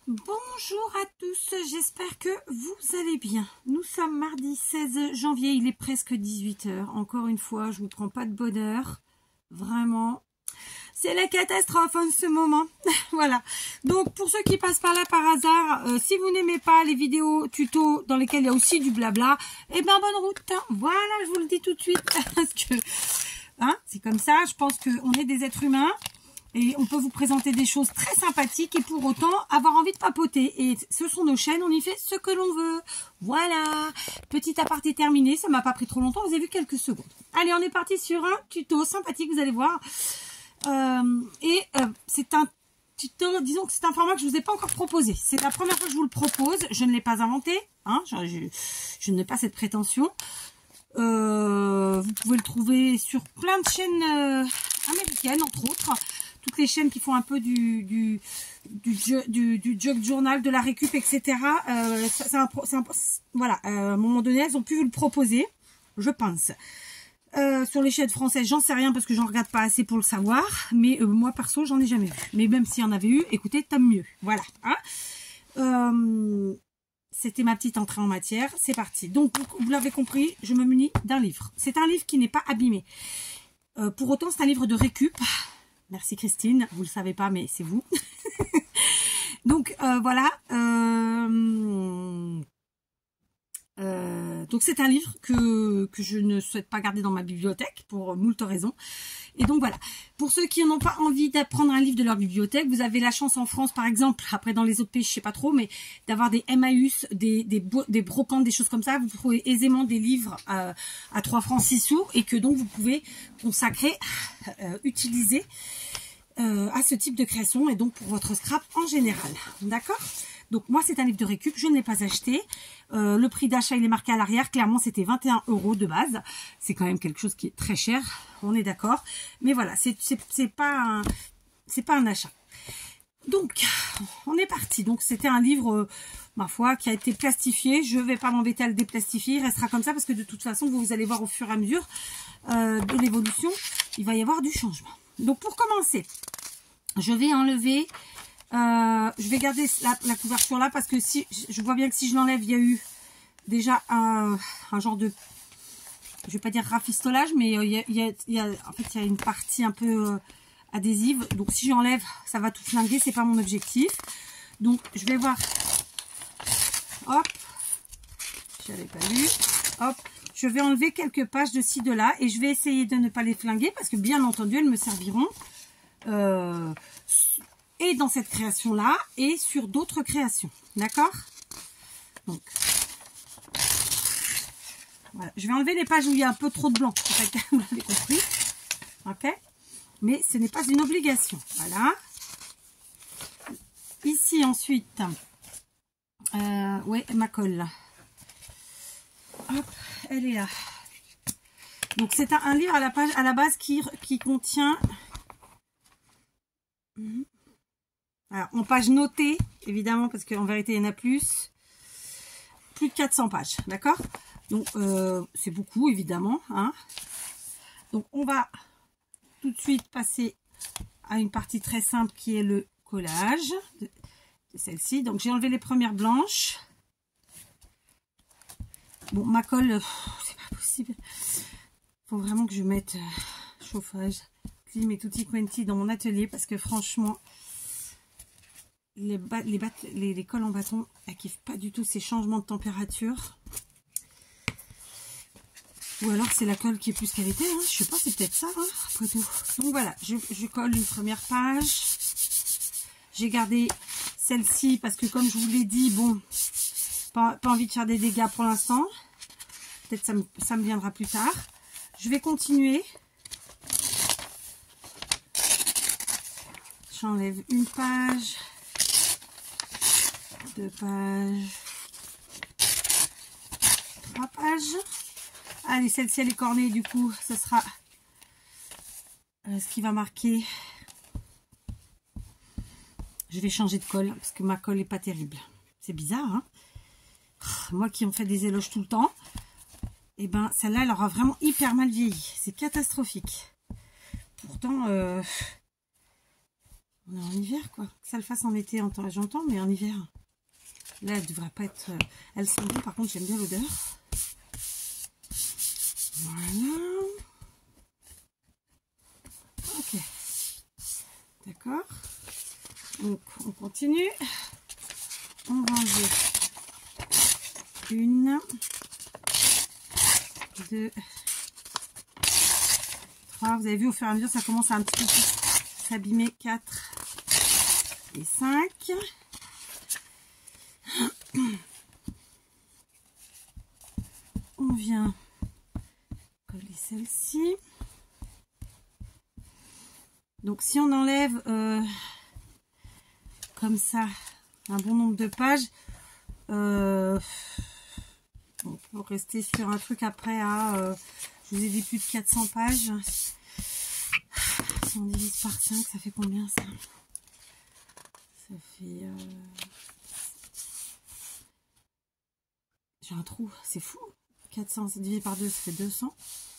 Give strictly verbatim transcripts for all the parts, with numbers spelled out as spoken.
Bonjour à tous, j'espère que vous allez bien. Nous sommes mardi seize janvier, il est presque dix-huit heures. Encore une fois, je vous prends pas de bonheur. Vraiment, c'est la catastrophe en ce moment. Voilà. Donc, pour ceux qui passent par là par hasard, euh, si vous n'aimez pas les vidéos tutos dans lesquelles il y a aussi du blabla, eh bien, bonne route. Voilà, je vous le dis tout de suite. Parce que, hein, c'est comme ça, je pense qu'on est des êtres humains. Et on peut vous présenter des choses très sympathiques et pour autant avoir envie de papoter. Et ce sont nos chaînes, on y fait ce que l'on veut. Voilà, petit aparté terminé, ça m'a pas pris trop longtemps, vous avez vu quelques secondes. Allez, on est parti sur un tuto sympathique, vous allez voir. Euh, et euh, c'est un tuto, disons que c'est un format que je vous ai pas encore proposé. C'est la première fois que je vous le propose, je ne l'ai pas inventé, hein, je, je, je n'ai pas cette prétention. Euh, vous pouvez le trouver sur plein de chaînes euh, américaines, entre autres. Toutes les chaînes qui font un peu du du du, du, du jug journal, de la récup, et cetera. Euh, c'est un, c'est un, voilà, euh, à un moment donné, elles ont pu vous le proposer, je pense. Euh, sur les chaînes françaises, j'en sais rien parce que j'en regarde pas assez pour le savoir. Mais euh, moi, perso, j'en ai jamais vu. Mais même s'il y en avait eu, écoutez, tant mieux. Voilà. Hein. Euh, C'était ma petite entrée en matière. C'est parti. Donc, vous, vous l'avez compris, je me munis d'un livre. C'est un livre qui n'est pas abîmé. Euh, pour autant, c'est un livre de récup. Merci Christine, vous le savez pas, mais c'est vous. Donc euh, voilà. Euh, euh, donc c'est un livre que, que je ne souhaite pas garder dans ma bibliothèque pour moult raisons. Et donc voilà. Pour ceux qui n'ont pas envie d'apprendre un livre de leur bibliothèque, vous avez la chance en France, par exemple, après dans les autres pays, je sais pas trop, mais d'avoir des Emmaüs, des, des, des brocantes, des choses comme ça. Vous trouvez aisément des livres à, à trois francs six sous et que donc vous pouvez consacrer, euh, utiliser euh, à ce type de création et donc pour votre scrap en général. D'accord ? Donc moi c'est un livre de récup, je ne l'ai pas acheté. Euh, le prix d'achat il est marqué à l'arrière, clairement c'était vingt et un euros de base. C'est quand même quelque chose qui est très cher, on est d'accord. Mais voilà, c'est c'est pas un c'est pas un achat. Donc on est parti. Donc c'était un livre, euh, ma foi, qui a été plastifié. Je vais pas m'embêter à le déplastifier, il restera comme ça parce que de toute façon vous, vous allez voir au fur et à mesure euh, de l'évolution, il va y avoir du changement. Donc pour commencer, je vais enlever Euh, je vais garder la, la couverture là parce que si je vois bien que si je l'enlève, il y a eu déjà un, un genre de, je vais pas dire rafistolage, mais il y a, il y a, il y a en fait il y a une partie un peu euh, adhésive. Donc si j'enlève, ça va tout flinguer, c'est pas mon objectif. Donc je vais voir. Hop, j'avais pas vu. Hop, je vais enlever quelques pages de ci de là et je vais essayer de ne pas les flinguer parce que bien entendu elles me serviront. Euh, Et dans cette création-là, et sur d'autres créations. D'accord? Donc, voilà. Je vais enlever les pages où il y a un peu trop de blanc. En fait, vous l'avez compris. Ok? Mais ce n'est pas une obligation. Voilà. Ici, ensuite, euh, ouais, ma colle, là. Hop, elle est là. Donc, c'est un, un livre à la, page, à la base qui, qui contient... Alors, en page notée, évidemment, parce qu'en vérité, il y en a plus. Plus de quatre cents pages, d'accord? Donc, euh, c'est beaucoup, évidemment. Hein. Donc, on va tout de suite passer à une partie très simple qui est le collage de, de celle-ci. Donc, j'ai enlevé les premières blanches. Bon, ma colle, c'est pas possible. Il faut vraiment que je mette euh, chauffage, clim et tutti quanti dans mon atelier parce que franchement... Les, bat, les, bat, les, les colles en bâton, elles kiffent pas du tout ces changements de température. Ou alors c'est la colle qui est plus qualité, hein. Je sais pas, c'est peut-être ça, hein, après tout. Donc voilà, je, je colle une première page. J'ai gardé celle-ci parce que comme je vous l'ai dit, bon, pas, pas envie de faire des dégâts pour l'instant. Peut-être ça me, ça me viendra plus tard. Je vais continuer. J'enlève une page. Deux pages, trois pages. Allez, celle-ci elle est cornée, du coup, ce sera euh, ce qui va marquer. Je vais changer de colle parce que ma colle est pas terrible. C'est bizarre, hein? Moi qui en fais des éloges tout le temps, et eh ben celle-là, elle aura vraiment hyper mal vieilli. C'est catastrophique. Pourtant, euh, On est en hiver, quoi. Que ça le fasse en été, j'entends, mais en hiver. Là, elle devrait pas être... Elles sont bonnes, par contre, j'aime bien l'odeur. Voilà. Ok. D'accord. Donc, on continue. On va enlever une, deux, trois. Vous avez vu, au fur et à mesure, ça commence à un petit peu plus s'abîmer. Quatre et cinq. On vient coller celle-ci. Donc, si on enlève euh, comme ça un bon nombre de pages, euh, on peut rester sur un truc après à, euh, je vous ai dit, plus de quatre cents pages. Si on divise par cinq, ça fait combien ça? Ça fait... Euh... J'ai un trou, c'est fou. quatre cents, c'est divisé par deux, ça fait deux cents.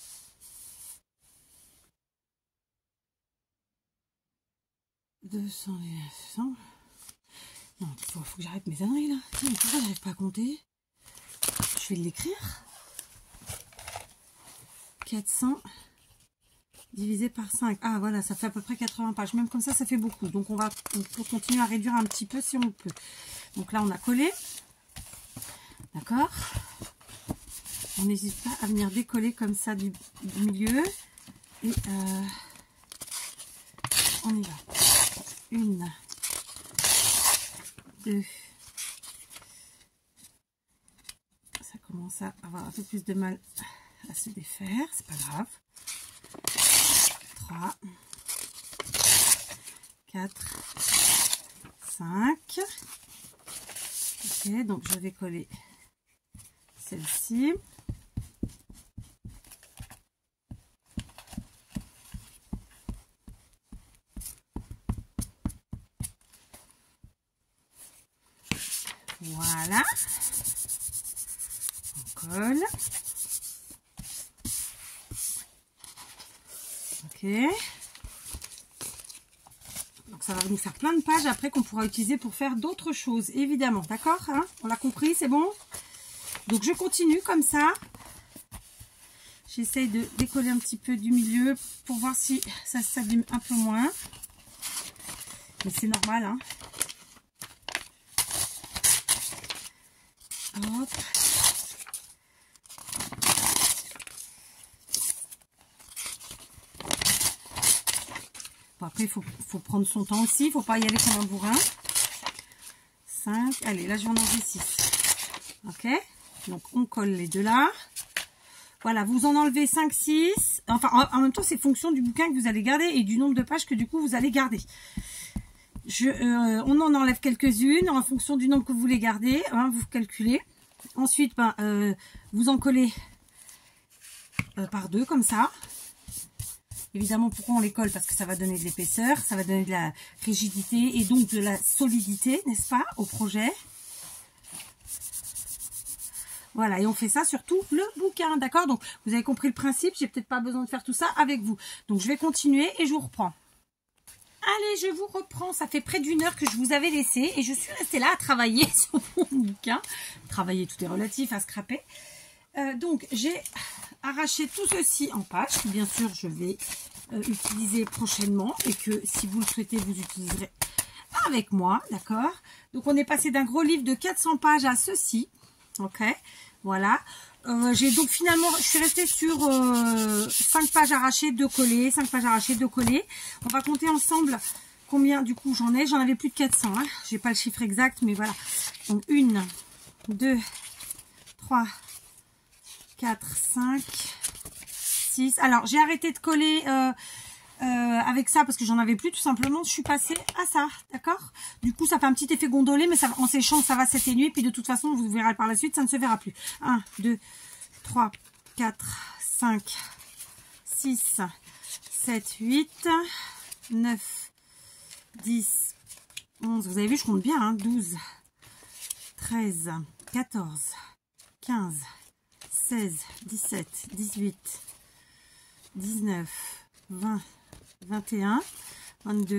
deux cents et cent. Non, il faut, faut que j'arrête mes âneries là. Mais pourquoi j'arrive pas à compter? Je vais l'écrire. quatre cents divisé par cinq. Ah voilà, ça fait à peu près quatre-vingts pages. Même comme ça, ça fait beaucoup. Donc on va on peut continuer à réduire un petit peu si on peut. Donc là, on a collé. D'accord. On n'hésite pas à venir décoller comme ça du, du milieu. Et euh, on y va. Une, deux. Ça commence à avoir un peu plus de mal à se défaire. C'est pas grave. trois, quatre, cinq. Ok, donc je vais coller celle-ci. Voilà. On colle. Ok. Donc ça va nous faire plein de pages après qu'on pourra utiliser pour faire d'autres choses, évidemment. D'accord, hein? On l'a compris, c'est bon? Donc je continue comme ça. J'essaye de décoller un petit peu du milieu pour voir si ça s'abîme un peu moins. Mais c'est normal, hein. Hop. Bon, après, il faut, faut prendre son temps aussi. Il ne faut pas y aller comme un bourrin. cinq. Allez, là, je vais en enlever six. Ok. Donc, on colle les deux là. Voilà, vous en enlevez cinq, six. Enfin, en, en même temps, c'est fonction du bouquin que vous allez garder et du nombre de pages que du coup, vous allez garder. Je, euh, on en enlève quelques-unes en fonction du nombre que vous voulez garder. Hein, vous calculez. Ensuite, ben, euh, vous en collez euh, par deux, comme ça. Évidemment, pourquoi on les colle? Parce que ça va donner de l'épaisseur, ça va donner de la rigidité et donc de la solidité, n'est-ce pas, au projet. Voilà, et on fait ça sur tout le bouquin, d'accord? Donc, vous avez compris le principe, j'ai peut-être pas besoin de faire tout ça avec vous. Donc, je vais continuer et je vous reprends. Allez, je vous reprends. Ça fait près d'une heure que je vous avais laissé et je suis restée là à travailler sur mon bouquin. Travailler, tout est relatif, à scraper. Euh, donc, j'ai arraché tout ceci en pages, que bien sûr, je vais euh, utiliser prochainement et que si vous le souhaitez, vous utiliserez avec moi, d'accord? Donc, on est passé d'un gros livre de quatre cents pages à ceci, ok? Voilà. Euh, j'ai donc finalement, je suis restée sur euh, cinq pages arrachées, deux collées, cinq pages arrachées, deux collées. On va compter ensemble combien du coup j'en ai. J'en avais plus de quatre cents. Hein. J'ai pas le chiffre exact, mais voilà. Donc une, deux, trois, quatre, cinq, six. Alors j'ai arrêté de coller euh, euh, avec ça parce que j'en avais plus tout simplement. Je suis passée à ça, d'accord? Du coup ça fait un petit effet gondolé, mais ça, en séchant ça va s'atténuer. Puis de toute façon vous verrez par la suite, ça ne se verra plus. un, deux, trois, quatre, cinq, six, sept, huit, neuf, dix, onze. Vous avez vu, je compte bien, hein, douze, treize, quatorze, quinze, seize, dix-sept, dix-huit, dix-neuf, vingt, vingt et un, vingt-deux,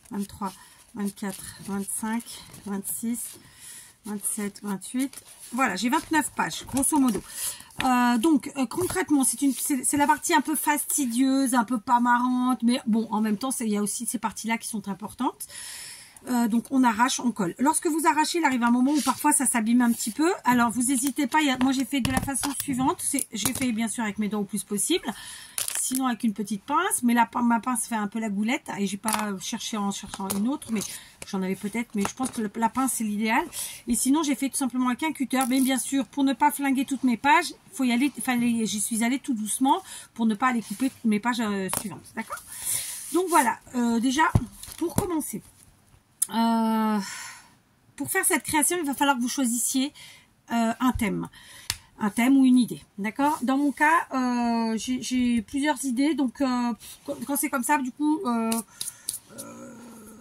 vingt-trois, vingt-quatre, vingt-cinq, vingt-six, vingt-sept, vingt-huit. Voilà, j'ai vingt-neuf pages, grosso modo. Euh, donc, euh, concrètement, c'est une, c'est la partie un peu fastidieuse, un peu pas marrante, mais bon, en même temps, il y a aussi ces parties-là qui sont importantes. Euh, donc on arrache, on colle. Lorsque vous arrachez, il arrive un moment où parfois ça s'abîme un petit peu. Alors vous n'hésitez pas, il y a, moi j'ai fait de la façon suivante, j'ai fait bien sûr avec mes doigts au plus possible, sinon avec une petite pince, mais la, ma pince fait un peu la goulette et j'ai pas cherché en cherchant une autre, mais j'en avais peut-être, mais je pense que la, la pince c'est l'idéal. Et sinon j'ai fait tout simplement avec un cutter, mais bien sûr pour ne pas flinguer toutes mes pages, faut y aller, fallait, j'y suis allée tout doucement pour ne pas aller couper toutes mes pages euh, suivantes, d'accord? Donc voilà, euh, déjà pour commencer. Euh, pour faire cette création, il va falloir que vous choisissiez euh, un thème, un thème ou une idée, d'accord? Dans mon cas, euh, j'ai plusieurs idées, donc euh, quand c'est comme ça, du coup, euh, euh,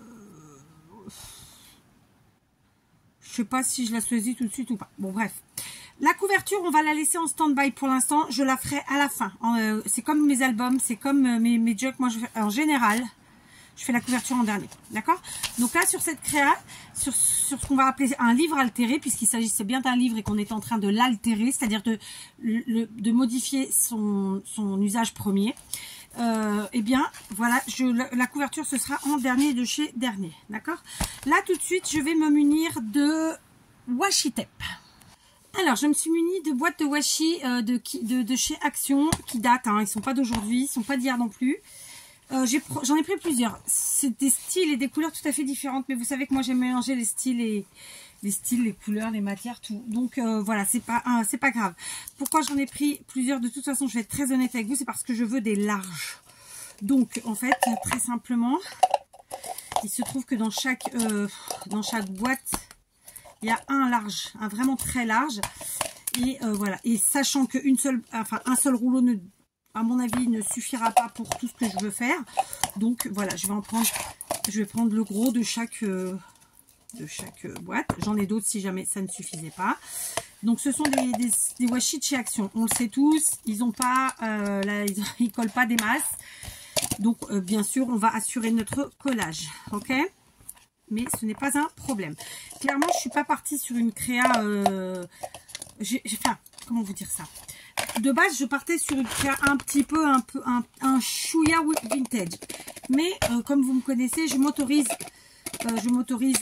je sais pas si je la choisis tout de suite ou pas. Bon, bref. La couverture, on va la laisser en stand-by pour l'instant. Je la ferai à la fin. Euh, c'est comme mes albums, c'est comme mes, mes jokes. Moi, je fais, en général, je fais la couverture en dernier, d'accord? Donc là, sur cette créa, sur, sur ce qu'on va appeler un livre altéré, puisqu'il s'agissait bien d'un livre et qu'on est en train de l'altérer, c'est-à-dire de, le, de modifier son, son usage premier, euh, eh bien, voilà, je, la, la couverture, ce sera en dernier de chez Dernier, d'accord? Là, tout de suite, je vais me munir de washi tape. Alors, je me suis munie de boîtes de washi euh, de, de, de chez Action, qui datent, hein, ils ne sont pas d'aujourd'hui, ils ne sont pas d'hier non plus. Euh, J'en ai, ai pris plusieurs. C'est des styles et des couleurs tout à fait différentes. Mais vous savez que moi, j'aime mélanger les styles et les styles, les couleurs, les matières, tout. Donc euh, voilà, c'est pas, euh, c'est pas grave. Pourquoi j'en ai pris plusieurs? De toute façon, je vais être très honnête avec vous, c'est parce que je veux des larges. Donc en fait, très simplement, il se trouve que dans chaque, euh, dans chaque boîte, il y a un large, un vraiment très large. Et euh, voilà. Et sachant qu'une seule, enfin un seul rouleau ne à mon avis, ne suffira pas pour tout ce que je veux faire. Donc voilà, je vais en prendre, je vais prendre le gros de chaque, euh, de chaque euh, boîte. J'en ai d'autres si jamais ça ne suffisait pas. Donc ce sont des, des, des washi de chez Action. On le sait tous, ils ont pas, euh, là, ils, ils collent pas des masses. Donc euh, bien sûr, on va assurer notre collage, ok? Mais ce n'est pas un problème. Clairement, je suis pas partie sur une créa. Euh, j'ai, enfin, comment vous dire ça? De base, je partais sur une créa un petit peu, un peu, un, un chouïa vintage. Mais euh, comme vous me connaissez, je m'autorise, euh, je m'autorise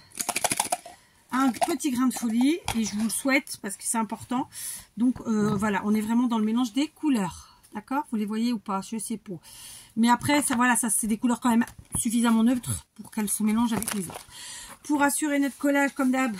un petit grain de folie et je vous le souhaite parce que c'est important. Donc euh, voilà, on est vraiment dans le mélange des couleurs, d'accord? Vous les voyez ou pas? Je sais pas. Mais après, ça, voilà, ça c'est des couleurs quand même suffisamment neutres pour qu'elles se mélangent avec les autres. Pour assurer notre collage, comme d'hab,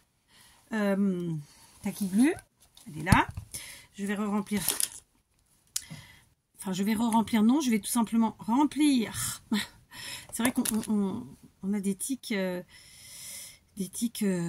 euh, tacky glue, elle est là. Je vais re-remplir. Enfin, je vais re-remplir. Non, je vais tout simplement remplir. C'est vrai qu'on on, on a des tics, euh, des tics euh,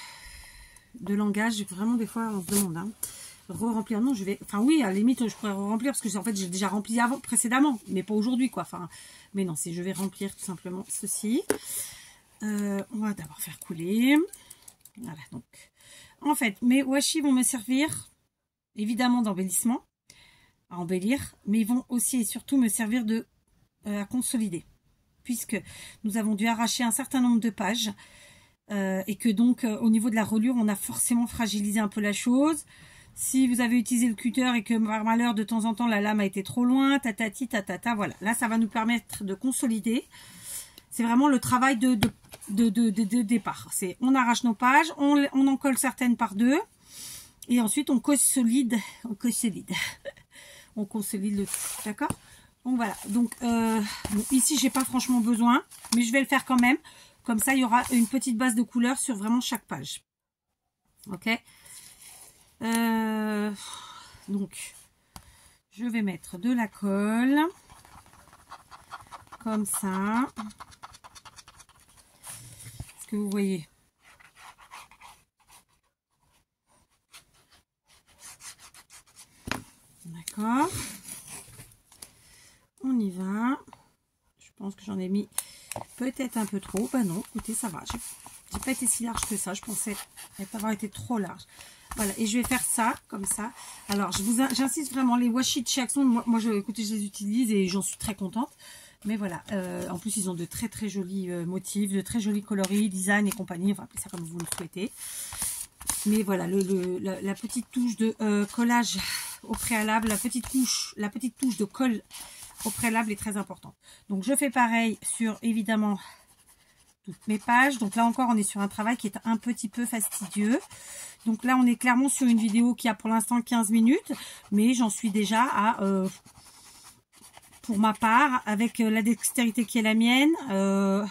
de langage. Vraiment, des fois, on se demande. Hein. Re-remplir. Non, je vais. Enfin, oui, à la limite, je pourrais re-remplir parce que en fait, j'ai déjà rempli avant, précédemment, mais pas aujourd'hui, quoi. Enfin, mais non, c'est je vais remplir tout simplement ceci. Euh, on va d'abord faire couler. Voilà. Donc, en fait, mes washi vont me servir. Évidemment d'embellissement, à embellir, mais ils vont aussi et surtout me servir de euh, à consolider, puisque nous avons dû arracher un certain nombre de pages euh, et que donc euh, au niveau de la reliure, on a forcément fragilisé un peu la chose. Si vous avez utilisé le cutter et que par malheur de temps en temps la lame a été trop loin, tatati tatata, voilà. Là, ça va nous permettre de consolider. C'est vraiment le travail de, de, de, de, de, de départ. C'est on arrache nos pages, on, on en colle certaines par deux. Et ensuite, on consolide, on consolide, on consolide le tout, d'accord? Donc voilà. Donc euh, bon, ici, j'ai pas franchement besoin, mais je vais le faire quand même. Comme ça, il y aura une petite base de couleur sur vraiment chaque page. Ok. Euh, donc, je vais mettre de la colle, comme ça. Est-ce que vous voyez? D'accord, on y va. Je pense que j'en ai mis peut-être un peu trop. Ben non, écoutez, ça va. J'ai pas été si large que ça. Je pensais avoir été trop large. Voilà, et je vais faire ça comme ça. Alors, je vous, j'insiste vraiment, les washi de chez Action, moi, moi je, écoutez, je les utilise et j'en suis très contente. Mais voilà, euh, en plus ils ont de très très jolis euh, motifs, de très jolis coloris, design et compagnie, enfin appelez ça comme vous le souhaitez. Mais voilà, le, le, la, la petite touche de euh, collage au préalable, la petite couche, la petite touche de colle au préalable est très importante. Donc je fais pareil sur évidemment toutes mes pages. Donc là encore on est sur un travail qui est un petit peu fastidieux. Donc là on est clairement sur une vidéo qui a pour l'instant quinze minutes, mais j'en suis déjà à... Euh, pour ma part, avec la dextérité qui est la mienne, euh,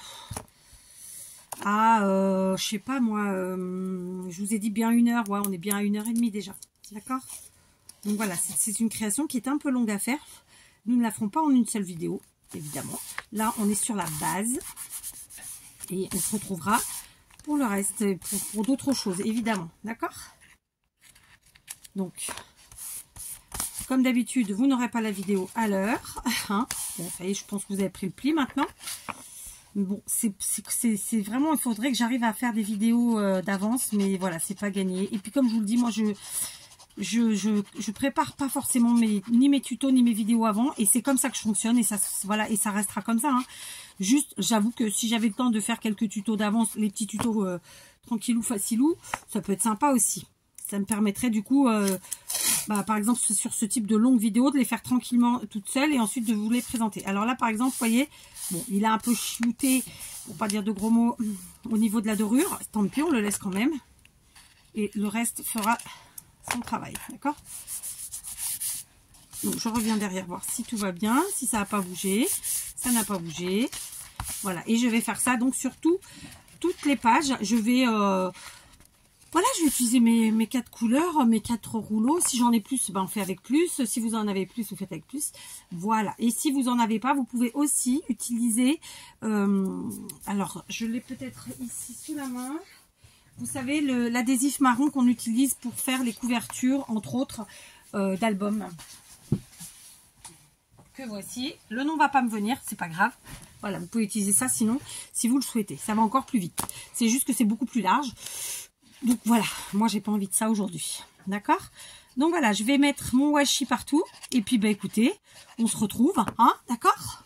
à, euh, je sais pas moi, euh, je vous ai dit bien une heure, ouais, on est bien à une heure et demie déjà, d'accord? Donc voilà, c'est une création qui est un peu longue à faire. Nous ne la ferons pas en une seule vidéo, évidemment. Là, on est sur la base et on se retrouvera pour le reste, pour, pour d'autres choses, évidemment, d'accord? Donc... Comme d'habitude, vous n'aurez pas la vidéo à l'heure. Hein, bon, ça y est, je pense que vous avez pris le pli maintenant. Mais bon, c'est vraiment, il faudrait que j'arrive à faire des vidéos euh, d'avance, mais voilà, c'est pas gagné. Et puis comme je vous le dis, moi, je je, je, je prépare pas forcément mes, ni mes tutos ni mes vidéos avant, et c'est comme ça que je fonctionne, et ça, voilà, et ça restera comme ça. Hein. Juste, j'avoue que si j'avais le temps de faire quelques tutos d'avance, les petits tutos euh, tranquillou, facilou, ça peut être sympa aussi. Ça me permettrait du coup, euh, bah, par exemple, sur ce type de longue vidéo, de les faire tranquillement toutes seules et ensuite de vous les présenter. Alors là, par exemple, vous voyez, bon, il a un peu chiouté, pour pas dire de gros mots, au niveau de la dorure. Tant pis, on le laisse quand même. Et le reste fera son travail, d'accord? Donc, je reviens derrière voir si tout va bien, si ça n'a pas bougé. Ça n'a pas bougé. Voilà, et je vais faire ça donc sur tout, toutes les pages. Je vais... Euh, Voilà, je vais utiliser mes, mes quatre couleurs, mes quatre rouleaux. Si j'en ai plus, ben on fait avec plus. Si vous en avez plus, vous faites avec plus. Voilà. Et si vous n'en avez pas, vous pouvez aussi utiliser... Euh, alors, je l'ai peut-être ici sous la main. Vous savez, l'adhésif marron qu'on utilise pour faire les couvertures, entre autres, euh, d'albums. Que voici. Le nom ne va pas me venir, c'est pas grave. Voilà, vous pouvez utiliser ça sinon, si vous le souhaitez. Ça va encore plus vite. C'est juste que c'est beaucoup plus large. Donc voilà, moi j'ai pas envie de ça aujourd'hui, d'accord? Donc voilà, je vais mettre mon washi partout, et puis bah écoutez, on se retrouve, hein, d'accord?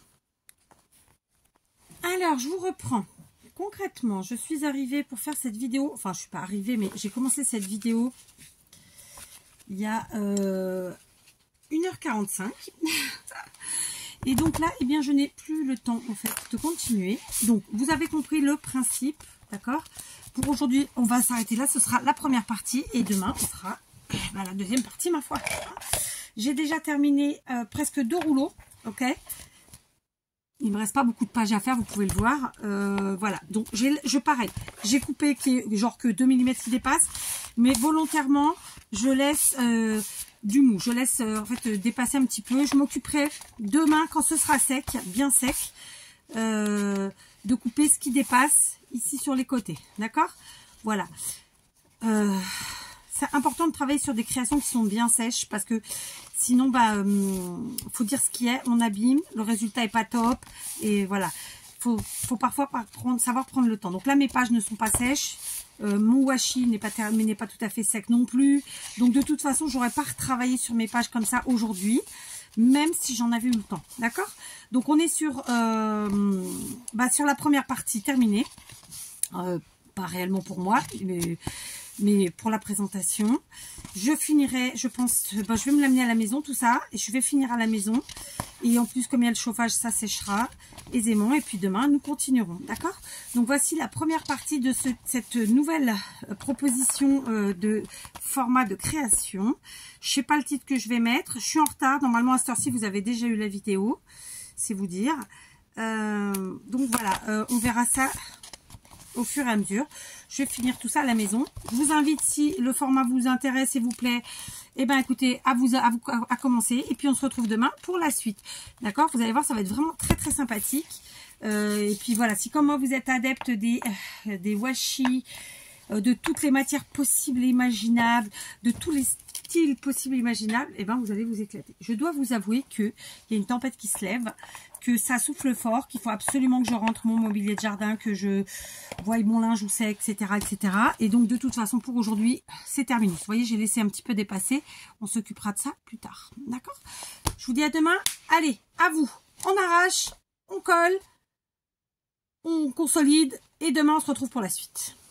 Alors, je vous reprends. Concrètement, je suis arrivée pour faire cette vidéo, enfin je suis pas arrivée, mais j'ai commencé cette vidéo il y a euh, une heure quarante-cinq. Et donc là, eh bien je n'ai plus le temps en fait de continuer. Donc vous avez compris le principe, d'accord? Pour aujourd'hui, on va s'arrêter là. Ce sera la première partie. Et demain, ce sera ben, la deuxième partie, ma foi. J'ai déjà terminé euh, presque deux rouleaux. Ok. Il ne me reste pas beaucoup de pages à faire. Vous pouvez le voir. Euh, voilà. Donc, je pareil. J'ai coupé qui est genre que deux millimètres qui dépasse. Mais volontairement, je laisse euh, du mou. Je laisse euh, en fait dépasser un petit peu. Je m'occuperai demain, quand ce sera sec, bien sec, euh, de couper ce qui dépasse ici sur les côtés, d'accord? Voilà. Euh, c'est important de travailler sur des créations qui sont bien sèches parce que sinon, bah, euh, faut dire ce qui est, on abîme, le résultat est pas top et voilà. Faut, faut parfois prendre, savoir prendre le temps. Donc là, mes pages ne sont pas sèches. Euh, mon washi n'est pas terminé, n'est pas tout à fait sec non plus. Donc de toute façon, j'aurais pas retravaillé sur mes pages comme ça aujourd'hui, même si j'en avais eu le temps, d'accord? Donc on est sur, euh, bah, sur la première partie terminée. Euh, pas réellement pour moi, mais, mais pour la présentation. Je finirai, je pense, ben, je vais me l'amener à la maison, tout ça, et je vais finir à la maison. Et en plus, comme il y a le chauffage, ça séchera aisément. Et puis demain, nous continuerons, d'accord? Donc voici la première partie de ce, cette nouvelle proposition euh, de format de création. Je sais pas le titre que je vais mettre. Je suis en retard. Normalement, à cette heure-ci, vous avez déjà eu la vidéo, c'est vous dire. Euh, donc voilà, euh, on verra ça au fur et à mesure. Je vais finir tout ça à la maison. Je vous invite, si le format vous intéresse et vous plaît, eh ben écoutez, à vous à, vous, à commencer. Et puis on se retrouve demain pour la suite. D'accord? Vous allez voir, ça va être vraiment très très sympathique. Euh, et puis voilà, si comme moi vous êtes adepte des, euh, des washi, euh, de toutes les matières possibles et imaginables, de tous les styles possibles et imaginables, eh ben vous allez vous éclater. Je dois vous avouer qu'il y a une tempête qui se lève, que ça souffle fort, qu'il faut absolument que je rentre mon mobilier de jardin, que je voie mon linge où c'est, et cetera, et cetera. Et donc de toute façon pour aujourd'hui, c'est terminé. Vous voyez, j'ai laissé un petit peu dépasser. On s'occupera de ça plus tard. D'accord? Je vous dis à demain. Allez, à vous. On arrache. on colle, on consolide et demain on se retrouve pour la suite.